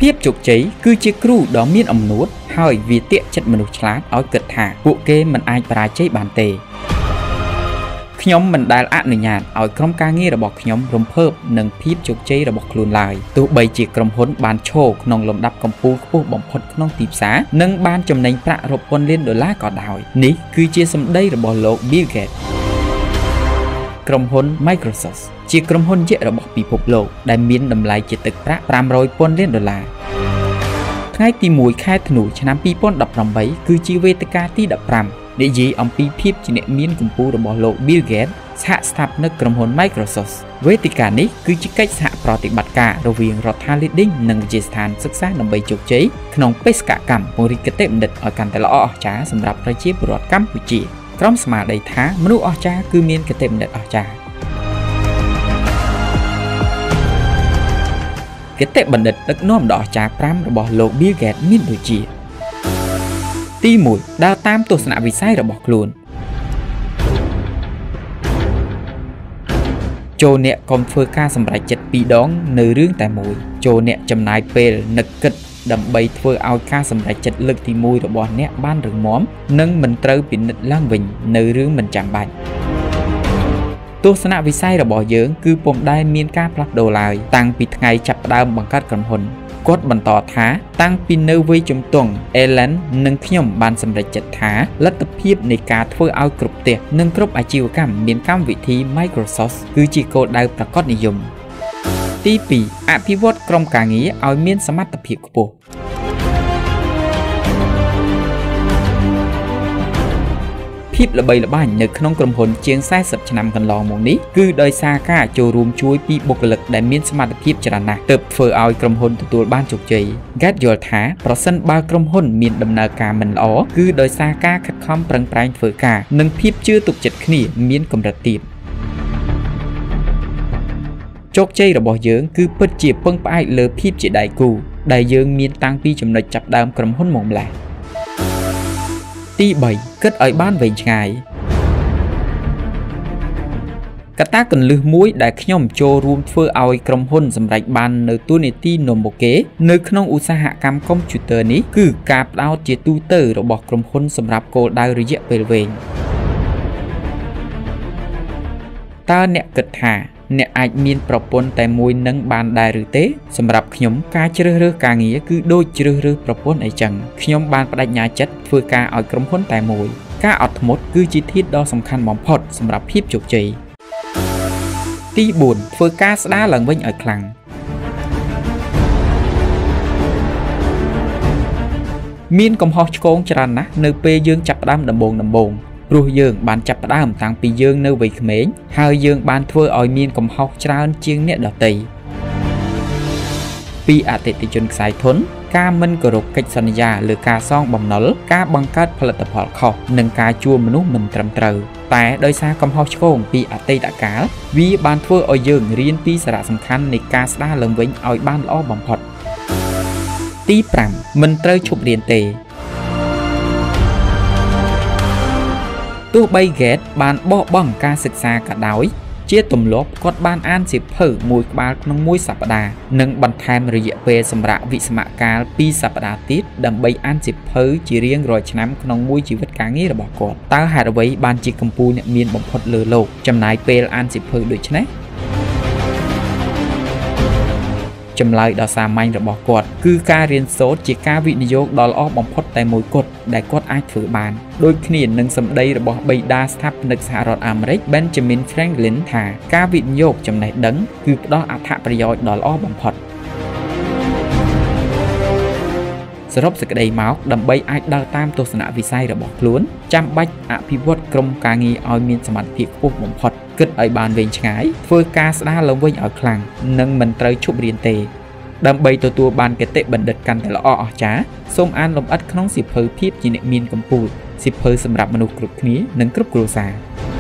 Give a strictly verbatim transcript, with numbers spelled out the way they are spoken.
ភាពជោគជ័យគឺជាគ្រូដ៏មានអំណួតហើយវាទាក់ចិត្តមនុស្សឆ្លាតឲ្យគិតថាពួកគេមិនអាចបរាជ័យបានទេខ្ញុំមិនដែលអនុញ្ញាតឲ្យក្រុមការងាររបស់ខ្ញុំរំភើបនឹងភាពជោគជ័យរបស់ខ្លួនឡើយទោះបីជាក្រុមហ៊ុនបានឈរក្នុងលំដាប់កំពូលខ្ពស់បំផុតក្នុងទីផ្សារនិងបានចំណេញប្រាក់រាប់ពាន់លានដុល្លារក៏ដោយនេះគឺជាសម្ដីរបស់លោក Bill Gates ក្រុមហ៊ុន Microsoft ជាក្រុមហ៊ុនយក្សរបស់ពិភពលោកដែលមានតម្លៃជាទឹកប្រាក់ប្រាំរយពាន់លានដុល្លារថ្ងៃទីមួយខែធ្នូឆ្នាំពីរពាន់ដប់ប្រាំបីគឺជាវេទិកាទីដប់ប្រាំនិយាយអំពីភាពជាអ្នកមានកម្ពុជារបស់លោក Bill Gates សហស្ថាបនិកក្រុមហ៊ុន Microsoft វេទិកានេះគឺជាកិច្ចសហប្រតិបត្តិការរវាងរដ្ឋាភិបាលនិងវិទ្យាស្ថានសិក្សាដើម្បីជោគជ័យក្នុងបេសកកម្មពង្រីកគតិបណ្ឌិតឲ្យកាន់តែល្អអស្ចារ្យសម្រាប់ប្រជាពលរដ្ឋកម្ពុជាក្រុមស្មារតីថាមនុស្សអស្ចារ្យគឺមានគតិបណ្ឌិតអស្ចារ្យគតិបណ្ឌិតដឹកនាំដ៏អស្ចារ្យប្រាំរបស់លោក Bill Gates មានដូចជាទីមួយដើរតាមទស្សនវិស័យរបស់ខ្លួនចូលអ្នកកុំធ្វើការសម្រេចចិត្តពីរដងនៅរឿងតែមួយចូលអ្នកចំណាយពេលនឹកគិតដើម្បីធ្វើឲ្យការសម្រេចចិត្តលើកទីមួយរបស់អ្នកបានរឹងមាំនិងមិនត្រូវពិនិត្យឡើងវិញនៅរឿងមិនចាំបាច់ទស្សនវិស័យរបស់យើងគឺពុំដែលមានការផ្លាស់ប្ដូរឡើយតាំងពីថ្ងៃចាប់ផ្ដើមបង្កើតក្រុមហ៊ុនគាត់បន្តថាតាំងពីនៅវ័យជំទង់ Ellen និងខ្ញុំបានសម្រេចចិត្តថាលទ្ធភាពនៃការធ្វើឲ្យគ្រប់ផ្ទះនិងគ្រប់អាជីវកម្មមានកម្មវិធី Microsoft គឺជាគោលដៅប្រាកដនិយមទីពីរអភិវឌ្ឍក្រុមការងារឲ្យមានសមត្ថភាពខ្ពស់ភាពល្បីល្បាញនៅក្នុងក្រុមហ៊ុនជាងសែសិបឆ្នាំកន្លងមកនេះគឺដោយសារការចូលរួមជួយពីបុគ្គលិកដែលមានសមត្ថភាពច្រើនណាស់ទើបធ្វើឲ្យក្រុមហ៊ុនទទួលបានជោគជ័យ Gates យល់ថាប្រសិនបើក្រុមហ៊ុនមានដំណើរការមិនល្អគឺដោយសារការខិតខំប្រឹងប្រែងធ្វើការនិងភាពជឿទុកចិត្តគ្នាមានកម្រិតទាបជោគជ័យរបស់យើងគឺពិតជាពឹងផ្អែកលើភាពជាដៃគូដែលយើងមានតាំងពីចំណុចចាប់ដើមក្រុមហ៊ុនមកម្ល៉េះទីបីគិតឲ្យបានវែងឆ្ងាយកត្តាគន្លឹះមួយដែលខ្ញុំចូលរួមធ្វើឲ្យក្រុមហ៊ុនសម្រេចបាននៅតួនាទីនាំមុខគេនៅក្នុងឧស្សាហកម្មកុំព្យូទ័រនេះគឺការផ្ដោតជាទូទៅរបស់ក្រុមហ៊ុនសម្រាប់គោលដៅរយៈពេលវែងតើអ្នកគិតថាអ្នកអាចមានប្រពន្ធតែមួយនឹងបានដែរឬទេសម្រាប់ខ្ញុំការជ្រើសរើសការងារគឺដូចជ្រើសរើសប្រពន្ធអីចឹងខ្ញុំបានបដិញ្ញាចិត្តធ្វើការឲ្យក្រុមហ៊ុនតែមួយការអត់ធ្មត់គឺជាធាតុដ៏សំខាន់បំផុតសម្រាប់ភាពជោគជ័យទីបួនធ្វើការស្ដារឡើងវិញឲ្យខ្លាំងមានកំហុសឆ្គងច្រើនណាស់នៅពេលយើងចាប់ផ្ដើមដំបូងដំបូងព្រោះយើងបានចាប់ផ្ដើមតាំងពីយើងនៅវ័យក្មេងហើយយើងបានធ្វើឲ្យមានកំហុសច្រើនជាងអ្នកដទៃពីអតិថិជនខ្សែធនការមិនគោរពកិច្ចសន្យាលើការសងបំណុលការបង្កើតផលិតផលខុសនិងការជួលមនុស្សមិនត្រឹមត្រូវតែដោយសារកំហុសឆ្គងពីអតីតកាលវាបានធ្វើឲ្យយើងរៀនពីសារៈសំខាន់នៃការស្ដារឡើងវិញឲ្យបានល្អបំផុតទីប្រាំមិនត្រូវឈប់រៀនទេទោះបី Gates បានបោះបង់ការសិក្សាក៏ដោយជាទម្លាប់គាត់បានអានសៀវភៅមួយក្បាលក្នុងមួយសប្តាហ៍និងបន្ថែមរយៈពេលសម្រាប់វិស្សមកាលពីរសប្តាហ៍ទៀតដើម្បីអានសៀវភៅជារៀងរាល់ឆ្នាំក្នុងមួយជីវិតការងាររបស់គាត់តើហេតុអ្វីបានជាកម្ពុជាអ្នកមានបំផុតលើលោកចំណាយពេលអានសៀវភៅដូចនេះចម្លើយដ៏សាមញ្ញរបស់គាត់គឺការរៀនសូត្រជាការវិនិយោគដ៏ល្អបំផុតតែមួយគត់ដែលគាត់អាចធ្វើបានដូចគ្នានឹងសម្ដីរបស់បិតាស្ថាបនិកសហរដ្ឋអាមេរិក Benjamin Franklin ថាការវិនិយោគចំណេះដឹងគឺផ្ដល់អត្ថប្រយោជន៍ដ៏ល្អបំផុតសរុបសេចក្តីមកដើម្បីអាចដើរតាមទស្សនវិស័យរបស់ខ្លួនចាំបាច់អភិវឌ្ឍក្រុមការងារឲ្យមានសមត្ថភាពខ្ពស់បំផុតគិតឲ្យបានវែងឆ្ងាយធ្វើការស្ដារឡើងវិញឲ្យខ្លាំងនិងមិនត្រូវឈប់រៀនទេដើម្បីទទួលបានគតិបណ្ឌិតកាន់តែល្អអស្ចារ្យសូមអានលម្អិតក្នុងសៀវភៅភាពជាអ្នកមានកម្ពុជាសៀវភៅសម្រាប់មនុស្សគ្រប់គ្នានិងគ្រប់គ្រួសារ